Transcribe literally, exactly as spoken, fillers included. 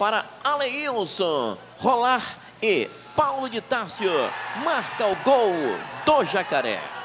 para Aleilson rolar e Paulo de Tárcio marca o gol do Jacaré.